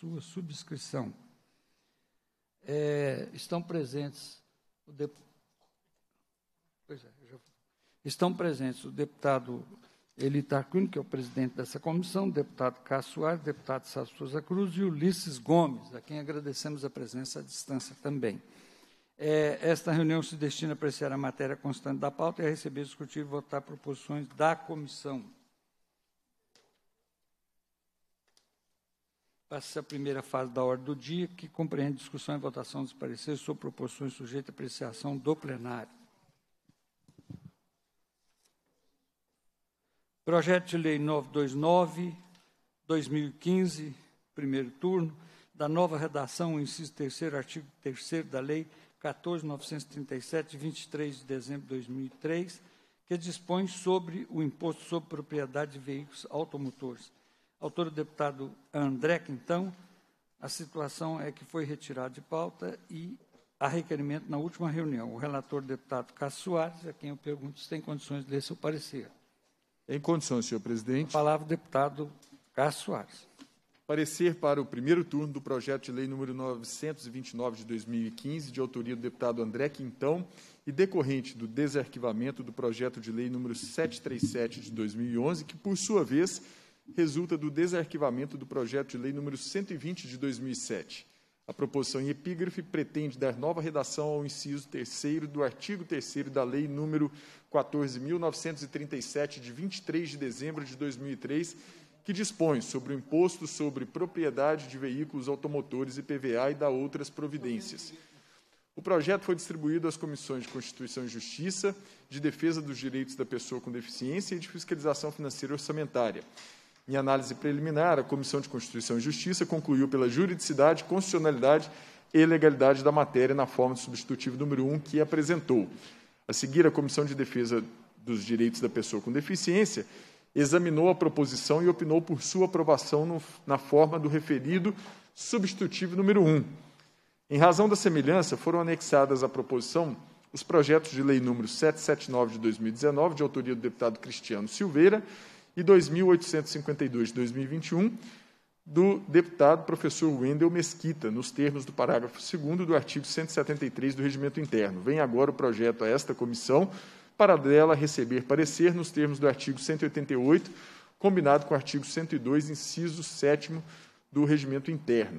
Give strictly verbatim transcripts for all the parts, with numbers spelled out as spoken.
sua subscrição. É, estão presentes o de... pois é, já... estão presentes o deputado Eli Tarquínio, que é o presidente dessa comissão, o deputado Cássio Soares, o deputado Celso Souza Cruz e Ulisses Gomes, a quem agradecemos a presença à distância também. É, esta reunião se destina a apreciar a matéria constante da pauta e a receber, discutir e votar proposições da comissão. Passa-se a primeira fase da ordem do dia, que compreende discussão e votação dos pareceres sobre proposições sujeitas à apreciação do plenário. Projeto de Lei novecentos e vinte e nove, dois mil e quinze, primeiro turno, da nova redação, o inciso terceiro, artigo terceiro da Lei quatorze mil novecentos e trinta e sete, de vinte e três de dezembro de dois mil e três, que dispõe sobre o imposto sobre propriedade de veículos automotores. Autor o deputado André Quintão. A situação é que foi retirado de pauta e há requerimento na última reunião. O relator, deputado Cássio Soares, a quem eu pergunto se tem condições de ler seu parecer. Em condições, senhor presidente. A palavra, deputado Cássio Soares. Parecer para o primeiro turno do projeto de lei número novecentos e vinte e nove de dois mil e quinze, de autoria do deputado André Quintão, e decorrente do desarquivamento do projeto de lei número setecentos e trinta e sete de dois mil e onze, que, por sua vez, resulta do desarquivamento do projeto de lei número cento e vinte de dois mil e sete. A proposição em epígrafe pretende dar nova redação ao inciso terceiro do artigo terceiro da lei número quatorze mil novecentos e trinta e sete, de vinte e três de dezembro de dois mil e três, que dispõe sobre o imposto sobre propriedade de veículos automotores I P V A e da outras providências. O projeto foi distribuído às comissões de Constituição e Justiça, de Defesa dos Direitos da Pessoa com Deficiência e de Fiscalização Financeira e Orçamentária. Em análise preliminar, a Comissão de Constituição e Justiça concluiu pela juridicidade, constitucionalidade e legalidade da matéria na forma do substitutivo número um que apresentou. A seguir, a Comissão de Defesa dos Direitos da Pessoa com Deficiência examinou a proposição e opinou por sua aprovação no, na forma do referido substitutivo número um. Em razão da semelhança, foram anexadas à proposição os projetos de lei número setecentos e setenta e nove de dois mil e dezenove, de autoria do deputado Cristiano Silveira, e dois mil oitocentos e cinquenta e dois de dois mil e vinte e um, do deputado professor Wendel Mesquita, nos termos do parágrafo segundo do artigo cento e setenta e três do Regimento Interno. Vem agora o projeto a esta comissão, para dela receber parecer nos termos do artigo cento e oitenta e oito, combinado com o artigo cento e dois, inciso sétimo do Regimento Interno.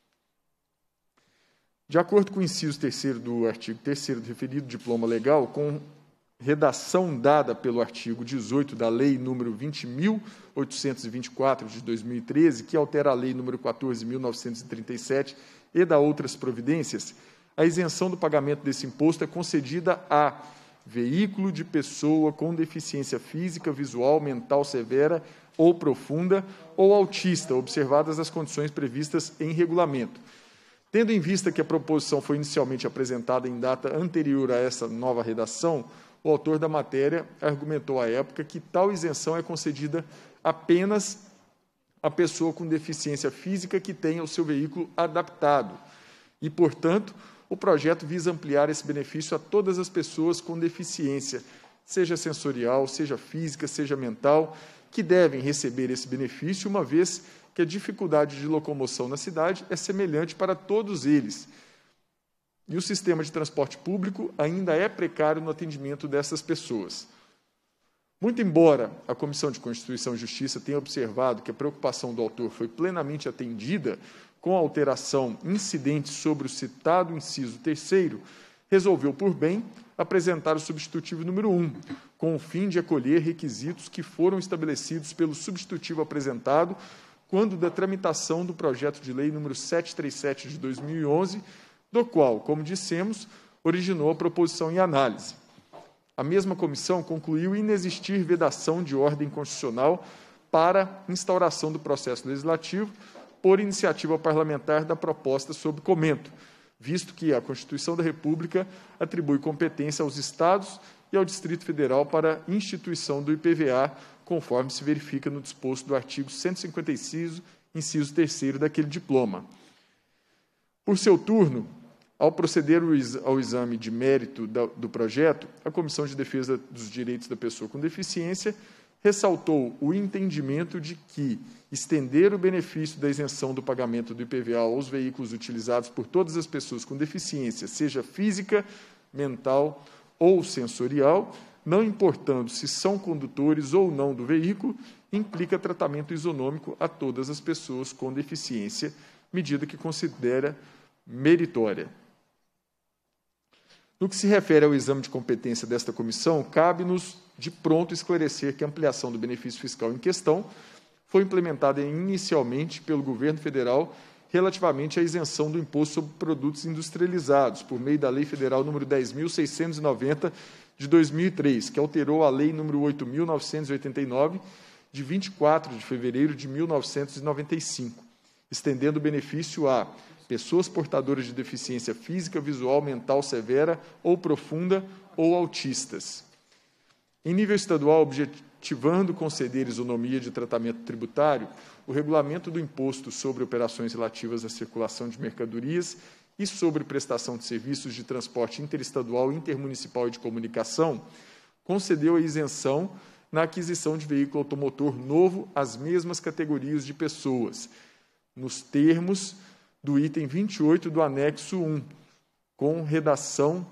De acordo com o inciso terceiro do artigo terceiro do referido diploma legal, com redação dada pelo artigo dezoito da Lei número vinte mil oitocentos e vinte e quatro, de dois mil e treze, que altera a Lei número quatorze mil novecentos e trinta e sete e da outras providências, a isenção do pagamento desse imposto é concedida a veículo de pessoa com deficiência física, visual, mental severa ou profunda ou autista, observadas as condições previstas em regulamento. Tendo em vista que a proposição foi inicialmente apresentada em data anterior a essa nova redação, o autor da matéria argumentou à época que tal isenção é concedida apenas à pessoa com deficiência física que tenha o seu veículo adaptado e, portanto, o projeto visa ampliar esse benefício a todas as pessoas com deficiência, seja sensorial, seja física, seja mental, que devem receber esse benefício, uma vez que a dificuldade de locomoção na cidade é semelhante para todos eles. E o sistema de transporte público ainda é precário no atendimento dessas pessoas. Muito embora a Comissão de Constituição e Justiça tenha observado que a preocupação do autor foi plenamente atendida com a alteração incidente sobre o citado inciso terceiro, resolveu por bem apresentar o substitutivo número um, com o fim de acolher requisitos que foram estabelecidos pelo substitutivo apresentado quando da tramitação do projeto de lei número setecentos e trinta e sete de dois mil e onze, do qual, como dissemos, originou a proposição em análise. A mesma comissão concluiu inexistir vedação de ordem constitucional para instauração do processo legislativo por iniciativa parlamentar da proposta sob comento, visto que a Constituição da República atribui competência aos Estados e ao Distrito Federal para a instituição do I P V A, conforme se verifica no disposto do artigo cento e cinquenta e seis, inciso terceiro daquele diploma. Por seu turno, ao proceder ao exame de mérito do projeto, a Comissão de Defesa dos Direitos da Pessoa com Deficiência ressaltou o entendimento de que estender o benefício da isenção do pagamento do I P V A aos veículos utilizados por todas as pessoas com deficiência, seja física, mental ou sensorial, não importando se são condutores ou não do veículo, implica tratamento isonômico a todas as pessoas com deficiência, medida que considera meritória. No que se refere ao exame de competência desta comissão, cabe-nos de pronto esclarecer que a ampliação do benefício fiscal em questão foi implementada inicialmente pelo governo federal relativamente à isenção do imposto sobre produtos industrializados, por meio da Lei Federal número dez mil seiscentos e noventa, de dois mil e três, que alterou a Lei número oito mil novecentos e oitenta e nove, de vinte e quatro de fevereiro de mil novecentos e noventa e cinco, estendendo o benefício a pessoas portadoras de deficiência física, visual, mental severa ou profunda ou autistas. Em nível estadual, objetivando conceder isonomia de tratamento tributário, o regulamento do imposto sobre operações relativas à circulação de mercadorias e sobre prestação de serviços de transporte interestadual, intermunicipal e de comunicação, concedeu a isenção na aquisição de veículo automotor novo às mesmas categorias de pessoas, nos termos do item vinte e oito do anexo um, com redação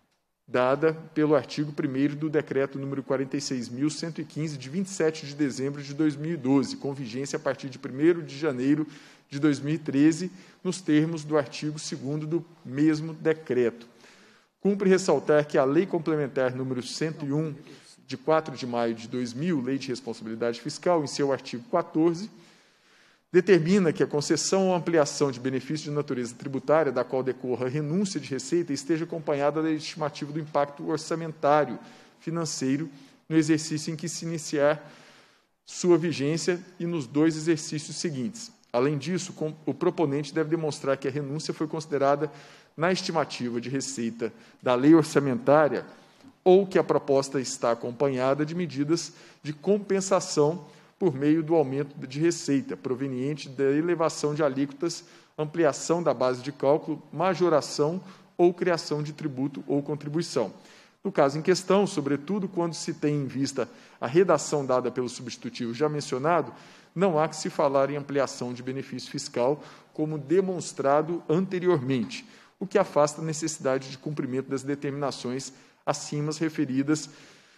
dada pelo artigo primeiro do Decreto número quarenta e seis mil cento e quinze, de vinte e sete de dezembro de dois mil e doze, com vigência a partir de primeiro de janeiro de dois mil e treze, nos termos do artigo segundo do mesmo decreto. Cumpre ressaltar que a Lei Complementar número cento e um, de quatro de maio de dois mil, Lei de Responsabilidade Fiscal, em seu artigo quatorze, determina que a concessão ou ampliação de benefício de natureza tributária, da qual decorra renúncia de receita, esteja acompanhada da estimativa do impacto orçamentário financeiro no exercício em que se iniciar sua vigência e nos dois exercícios seguintes. Além disso, o proponente deve demonstrar que a renúncia foi considerada na estimativa de receita da lei orçamentária ou que a proposta está acompanhada de medidas de compensação por meio do aumento de receita, proveniente da elevação de alíquotas, ampliação da base de cálculo, majoração ou criação de tributo ou contribuição. No caso em questão, sobretudo quando se tem em vista a redação dada pelo substitutivo já mencionado, não há que se falar em ampliação de benefício fiscal, como demonstrado anteriormente, o que afasta a necessidade de cumprimento das determinações acima referidas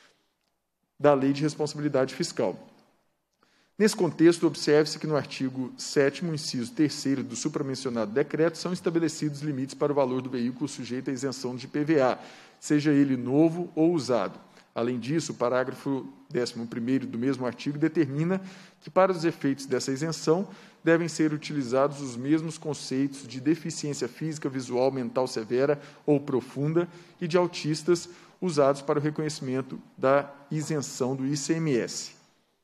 da Lei de Responsabilidade Fiscal. Nesse contexto, observe-se que no artigo sétimo, inciso terceiro do supramencionado decreto, são estabelecidos limites para o valor do veículo sujeito à isenção de I P V A, seja ele novo ou usado. Além disso, o parágrafo décimo primeiro do mesmo artigo determina que, para os efeitos dessa isenção, devem ser utilizados os mesmos conceitos de deficiência física, visual, mental severa ou profunda e de autistas usados para o reconhecimento da isenção do I C M S.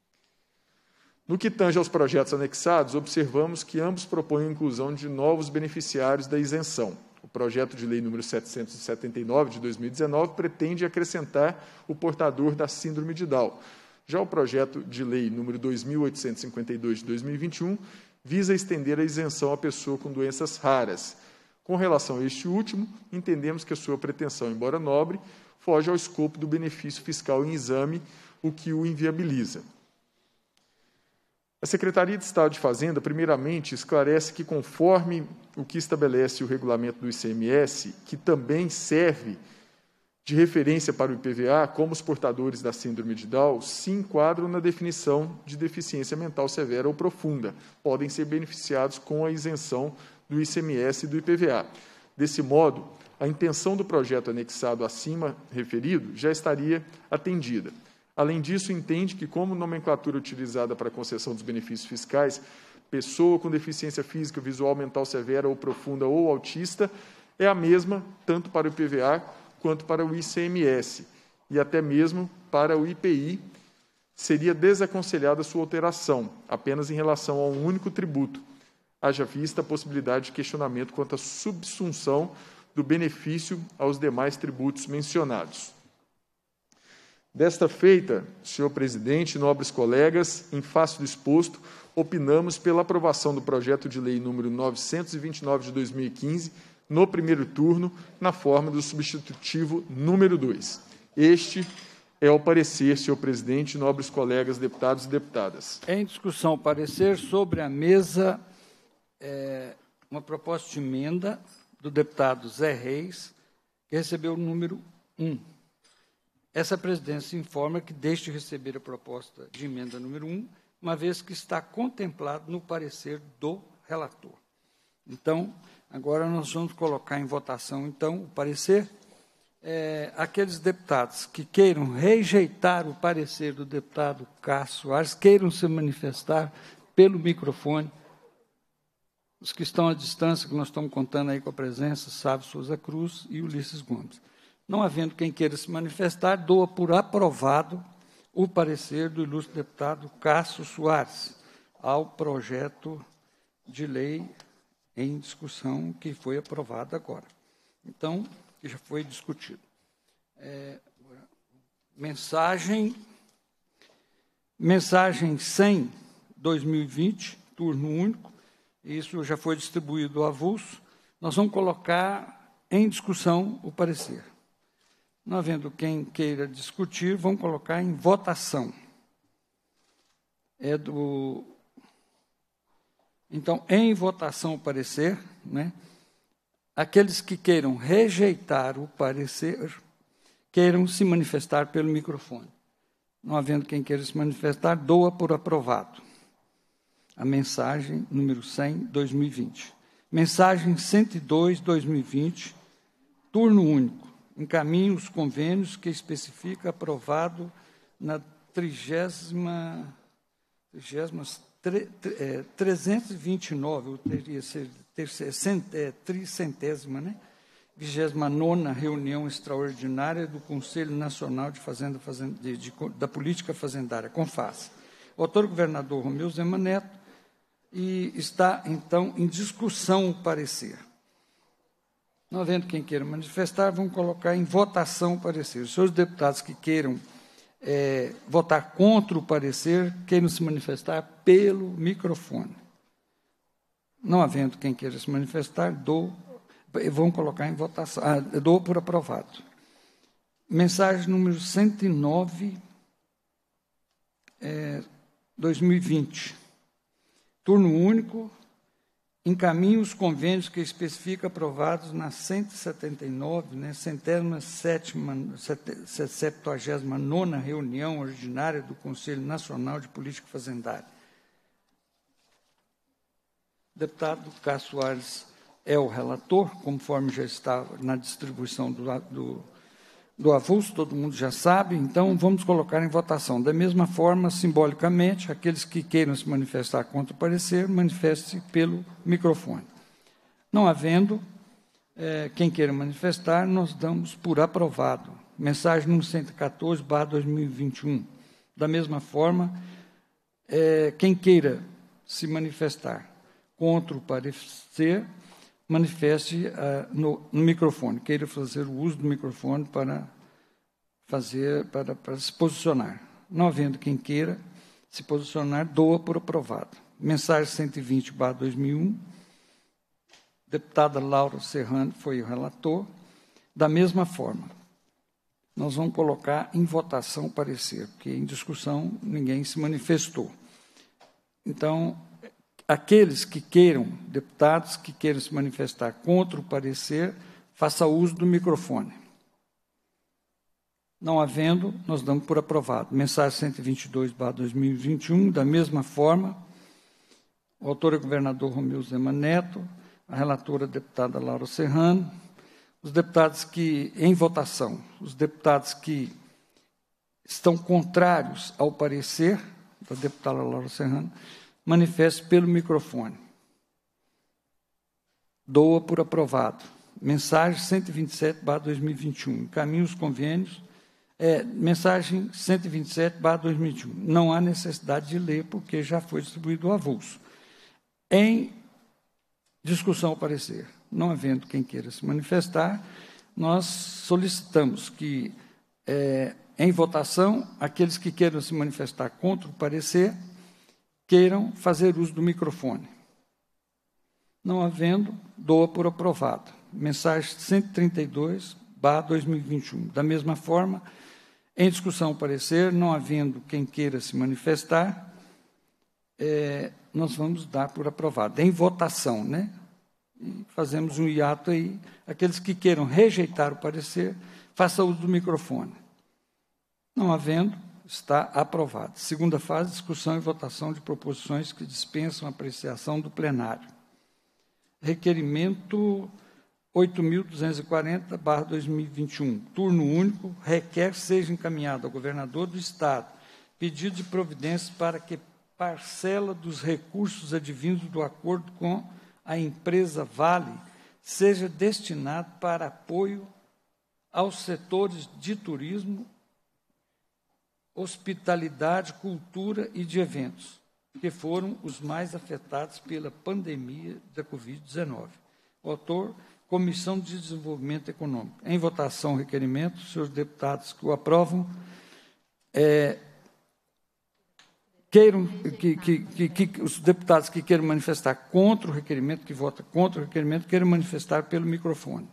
No que tange aos projetos anexados, observamos que ambos propõem a inclusão de novos beneficiários da isenção. O projeto de lei número setecentos e setenta e nove, de dois mil e dezenove, pretende acrescentar o portador da síndrome de Down. Já o projeto de lei número dois mil oitocentos e cinquenta e dois, de dois mil e vinte e um, visa estender a isenção à pessoa com doenças raras. Com relação a este último, entendemos que a sua pretensão, embora nobre, foge ao escopo do benefício fiscal em exame, o que o inviabiliza. A Secretaria de Estado de Fazenda, primeiramente, esclarece que, conforme o que estabelece o regulamento do I C M S, que também serve de referência para o I P V A, como os portadores da síndrome de Down se enquadram na definição de deficiência mental severa ou profunda, podem ser beneficiados com a isenção do I C M S e do I P V A. Desse modo, a intenção do projeto anexado acima referido já estaria atendida. Além disso, entende que, como nomenclatura utilizada para a concessão dos benefícios fiscais, pessoa com deficiência física, visual, mental severa ou profunda ou autista, é a mesma tanto para o I P V A quanto para o I C M S, e até mesmo para o I P I, seria desaconselhada a sua alteração, apenas em relação a um único tributo, haja vista a possibilidade de questionamento quanto à subsunção do benefício aos demais tributos mencionados. Desta feita, senhor presidente, nobres colegas, em face do exposto, opinamos pela aprovação do projeto de lei número novecentos e vinte e nove de dois mil e quinze, no primeiro turno, na forma do substitutivo número dois. Este É o parecer, senhor presidente, nobres colegas deputados e deputadas. Em discussão, parecer sobre a mesa, é, uma proposta de emenda do deputado Zé Reis, que recebeu o número um. Essa presidência informa que deixe de receber a proposta de emenda número um, uma vez que está contemplado no parecer do relator. Então, agora nós vamos colocar em votação, então, o parecer. É, aqueles deputados que queiram rejeitar o parecer do deputado Cássio Soares, queiram se manifestar pelo microfone. Os que estão à distância, que nós estamos contando aí com a presença, Sávio Souza Cruz e Ulisses Gomes. Não havendo quem queira se manifestar, doa por aprovado o parecer do ilustre deputado Cássio Soares ao projeto de lei em discussão que foi aprovado agora. Então, que já foi discutido. É, mensagem, mensagem cem, dois mil e vinte, turno único, isso já foi distribuído ao avulso. Nós vamos colocar em discussão o parecer. Não havendo quem queira discutir, vamos colocar em votação. É do... Então, em votação o parecer, né? Aqueles que queiram rejeitar o parecer, queiram se manifestar pelo microfone. Não havendo quem queira se manifestar, doa por aprovado. A mensagem número cem, dois mil e vinte. Mensagem cento e dois, dois mil e vinte, turno único. Encaminhe os convênios que especifica aprovado na trigésima, trigésima, trezentos e vinte e nove, ou teria ser é, tricentésima, né? vigésima nona reunião extraordinária do Conselho Nacional de Fazenda, Fazenda de, de, da Política Fazendária, CONFAS. O autor governador Romeu Zema Neto, e está, então, em discussão o parecer. Não havendo quem queira manifestar, vamos colocar em votação o parecer. Os senhores deputados que queiram é, votar contra o parecer, queiram se manifestar pelo microfone. Não havendo quem queira se manifestar, dou, vamos colocar em votação, ah, dou por aprovado. Mensagem número cento e nove, é, dois mil e vinte. Turno único, encaminhe os convênios que especifica aprovados na cento e setenta e nove, né, centésima sétima, septuagésima nona reunião ordinária do Conselho Nacional de Política Fazendária. O deputado Cássio Soares é o relator, conforme já está na distribuição do, do, do avulso, todo mundo já sabe, então vamos colocar em votação. Da mesma forma, simbolicamente, aqueles que queiram se manifestar contra o parecer, manifeste-se pelo microfone. Não havendo é, quem queira manifestar, nós damos por aprovado. Mensagem número cento e quatorze, barra dois mil e vinte e um. Da mesma forma, é, quem queira se manifestar contra o parecer, manifeste uh, no, no microfone, queira fazer o uso do microfone para fazer, para, para se posicionar. Não havendo quem queira se posicionar, doa por aprovado. Mensagem cento e vinte, barra dois mil e um, deputada Laura Serrano foi o relator. Da mesma forma, nós vamos colocar em votação o parecer, porque em discussão ninguém se manifestou. Então, aqueles que queiram, deputados que queiram se manifestar contra o parecer, faça uso do microfone. Não havendo, nós damos por aprovado. Mensagem cento e vinte e dois, barra dois mil e vinte e um, da mesma forma, o autor é o governador Romeu Zema Neto, a relatora a deputada Laura Serrano, os deputados que, em votação, os deputados que estão contrários ao parecer da deputada Laura Serrano, manifeste pelo microfone. Doa por aprovado. Mensagem cento e vinte e sete, barra dois mil e vinte e um. Encaminhe os convênios. É, mensagem cento e vinte e sete, barra dois mil e vinte e um. Não há necessidade de ler, porque já foi distribuído o avulso. Em discussão ao parecer, não havendo quem queira se manifestar, nós solicitamos que, é, em votação, aqueles que queiram se manifestar contra o parecer, queiram fazer uso do microfone. Não havendo, doa por aprovado. Mensagem cento e trinta e dois, barra dois mil e vinte e um. Da mesma forma, Em discussão o parecer, não havendo quem queira se manifestar, é, nós vamos dar por aprovado. Em votação, né? E fazemos um hiato aí. Aqueles que queiram rejeitar o parecer, façam uso do microfone. Não havendo, está aprovado. Segunda fase, discussão e votação de proposições que dispensam a apreciação do plenário. Requerimento oito mil duzentos e quarenta barra dois mil e vinte e um, turno único, requer seja encaminhado ao governador do Estado pedido de providências para que parcela dos recursos advindos do acordo com a empresa Vale seja destinado para apoio aos setores de turismo, hospitalidade, cultura e de eventos, que foram os mais afetados pela pandemia da covid dezenove. O autor, Comissão de Desenvolvimento Econômico. Em votação, o requerimento, senhores deputados que o aprovam, é, queiram, que, que, que, que os deputados que queiram manifestar contra o requerimento, que votam contra o requerimento, queiram manifestar pelo microfone.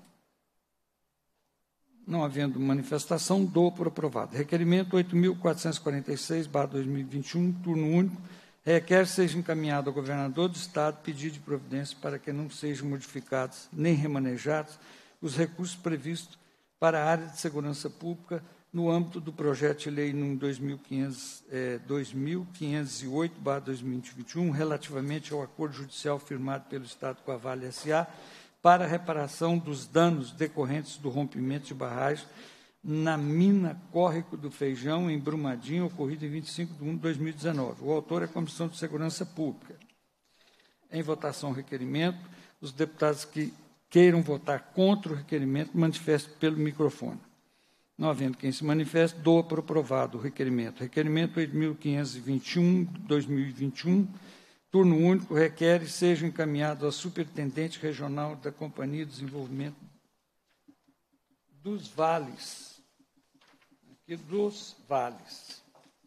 Não havendo manifestação, dou por aprovado. Requerimento oito mil quatrocentos e quarenta e seis barra dois mil e vinte e um, turno único, requer seja encaminhado ao governador do Estado pedido de providência para que não sejam modificados nem remanejados os recursos previstos para a área de segurança pública no âmbito do projeto de lei número dois mil quinhentos e oito barra dois mil e vinte e um, relativamente ao acordo judicial firmado pelo Estado com a Vale S A para a reparação dos danos decorrentes do rompimento de barragem na mina Córrego do Feijão, em Brumadinho, ocorrido em vinte e cinco de um de dois mil e dezenove. O autor é a Comissão de Segurança Pública. Em votação o requerimento, os deputados que queiram votar contra o requerimento manifestem pelo microfone. Não havendo quem se manifeste, dou por aprovado o requerimento. Requerimento oito mil quinhentos e vinte e um, dois mil e vinte e um, turno único, requer e seja encaminhado ao superintendente regional da Companhia de Desenvolvimento dos Vales, aqui dos Vales,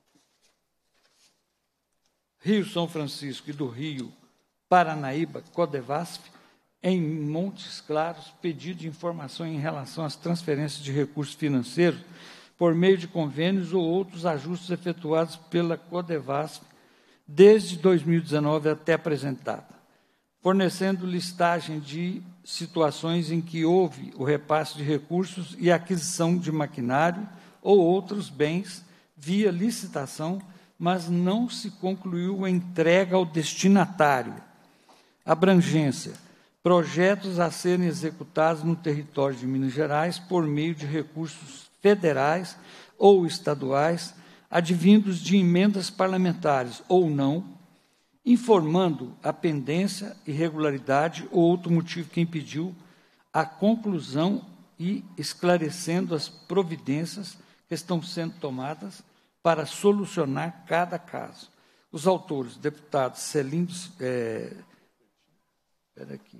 Rio São Francisco e do Rio Paranaíba, Codevasf, em Montes Claros, pedido de informação em relação às transferências de recursos financeiros por meio de convênios ou outros ajustes efetuados pela Codevasf desde dois mil e dezenove até apresentada, fornecendo listagem de situações em que houve o repasse de recursos e aquisição de maquinário ou outros bens via licitação, mas não se concluiu a entrega ao destinatário. Abrangência: projetos a serem executados no território de Minas Gerais por meio de recursos federais ou estaduais, advindos de emendas parlamentares ou não, informando a pendência, irregularidade ou outro motivo que impediu a conclusão e esclarecendo as providências que estão sendo tomadas para solucionar cada caso. Os autores, deputados Celindo, é, espera aqui,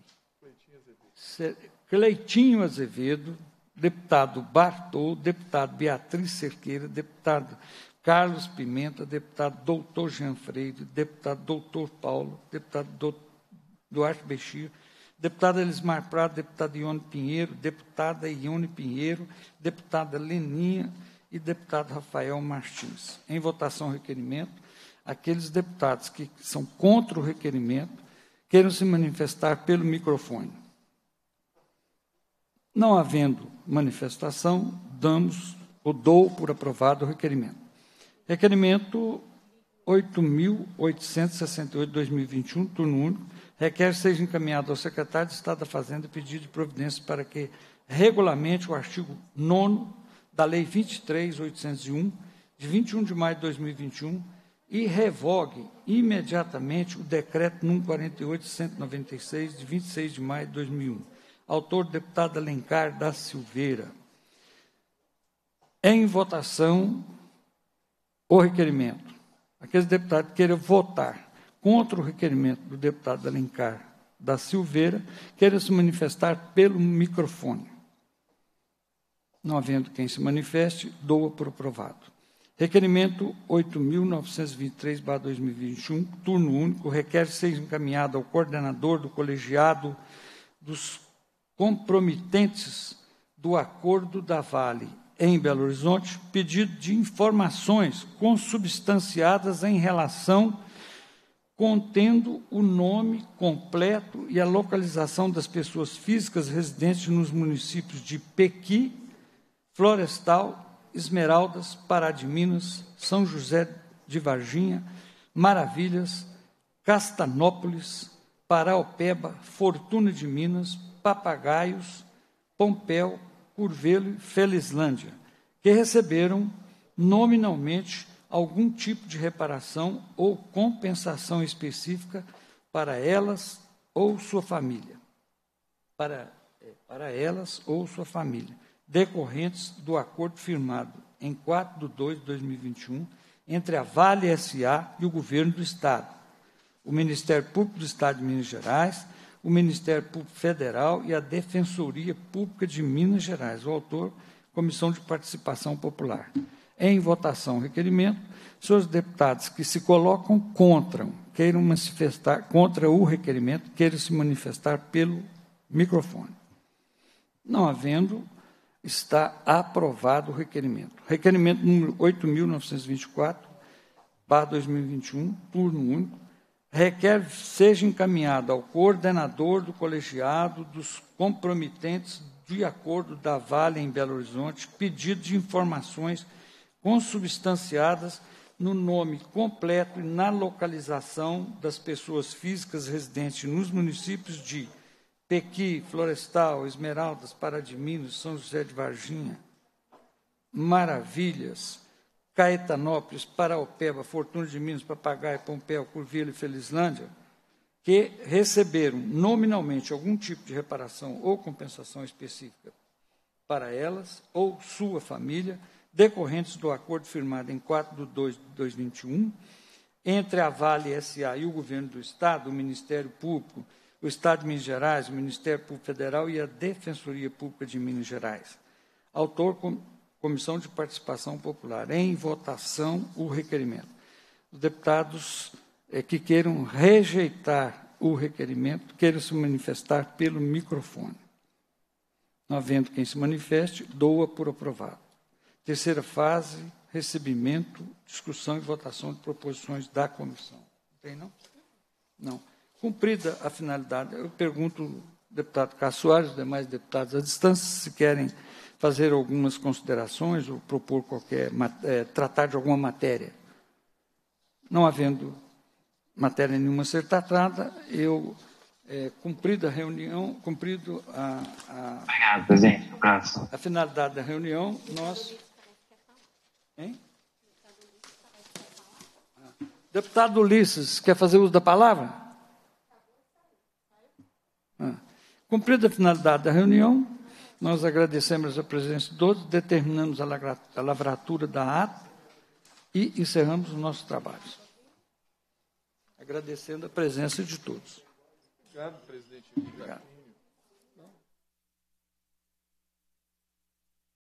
Cleitinho Azevedo, deputado Bartol, deputado Beatriz Cerqueira, deputado Carlos Pimenta, deputado doutor Jean Freire, deputado doutor Paulo, deputado Duarte Bexir, deputada Elismar Prado, deputado Ione Pinheiro, deputada Ione Pinheiro, deputada Leninha e deputado Rafael Martins. Em votação o requerimento, aqueles deputados que são contra o requerimento queiram se manifestar pelo microfone. Não havendo manifestação, damos ou dou por aprovado o requerimento. Requerimento oito mil oitocentos e sessenta e oito, dois mil e vinte e um, turno único, requer seja encaminhado ao secretário de Estado da Fazenda pedido de providência para que regulamente o artigo nono da Lei vinte e três mil oitocentos e um, de vinte e um de maio de dois mil e vinte e um, e revogue imediatamente o decreto número quarenta e oito, cento e noventa e seis, de vinte e seis de maio de dois mil e um. Autor, deputado Alencar da Silveira. Em votação, o requerimento. Aqueles deputados que queiram votar contra o requerimento do deputado Alencar da Silveira, queiram se manifestar pelo microfone. Não havendo quem se manifeste, dou por aprovado. Requerimento oito mil novecentos e vinte e três barra dois mil e vinte e um, turno único, requer seja encaminhado ao coordenador do colegiado dos comprometentes do acordo da Vale em Belo Horizonte, pedido de informações consubstanciadas em relação contendo o nome completo e a localização das pessoas físicas residentes nos municípios de Pequi, Florestal, Esmeraldas, Pará de Minas, São José de Varginha, Maravilhas, Castanópolis, Paraopeba, Fortuna de Minas, Papagaios, Pompéu, Curvelo e Felislândia, que receberam nominalmente algum tipo de reparação ou compensação específica para elas ou sua família, para, para elas ou sua família, decorrentes do acordo firmado em quatro de dois de dois mil e vinte e um entre a Vale S A e o Governo do Estado, o Ministério Público do Estado de Minas Gerais, o Ministério Público Federal e a Defensoria Pública de Minas Gerais. O autor, Comissão de Participação Popular. Em votação, o requerimento, senhores deputados que se colocam contra, queiram manifestar contra o requerimento, queiram se manifestar pelo microfone. Não havendo, está aprovado o requerimento. Requerimento número oito mil novecentos e vinte e quatro, barra dois mil e vinte e um, turno único, requer seja encaminhado ao coordenador do colegiado dos comprometentes de acordo da Vale em Belo Horizonte, pedido de informações consubstanciadas no nome completo e na localização das pessoas físicas residentes nos municípios de Pequi, Florestal, Esmeraldas, Pará de Minas, São José de Varginha, Maravilhas, Caetanópolis, Paraopeba, Fortuna de Minas, Papagaio, Pompéu, Curvelo e Felislândia, que receberam nominalmente algum tipo de reparação ou compensação específica para elas ou sua família, decorrentes do acordo firmado em quatro de dois de dois mil e vinte e um, entre a Vale S A e o Governo do Estado, o Ministério Público, o Estado de Minas Gerais, o Ministério Público Federal e a Defensoria Pública de Minas Gerais. Autor, com, Comissão de Participação Popular. Em votação, o requerimento. Os deputados é, que queiram rejeitar o requerimento, queiram se manifestar pelo microfone. Não havendo quem se manifeste, doa por aprovado. Terceira fase, recebimento, discussão e votação de proposições da comissão. Tem, não? Não. Cumprida a finalidade, eu pergunto ao deputado Cássio Soares, os demais deputados à distância, se querem fazer algumas considerações ou propor qualquer, é, tratar de alguma matéria. Não havendo matéria nenhuma a ser tratada, eu, é, cumprida a reunião, cumprido a, a, Obrigado, presidente. a finalidade da reunião, nós... Hein? Deputado Ulisses, quer fazer uso da palavra? Ah. Cumprida a finalidade da reunião, nós agradecemos a presença de todos, determinamos a lavratura da ata e encerramos os nossos trabalhos. Agradecendo a presença de todos. Obrigado, presidente. Obrigado.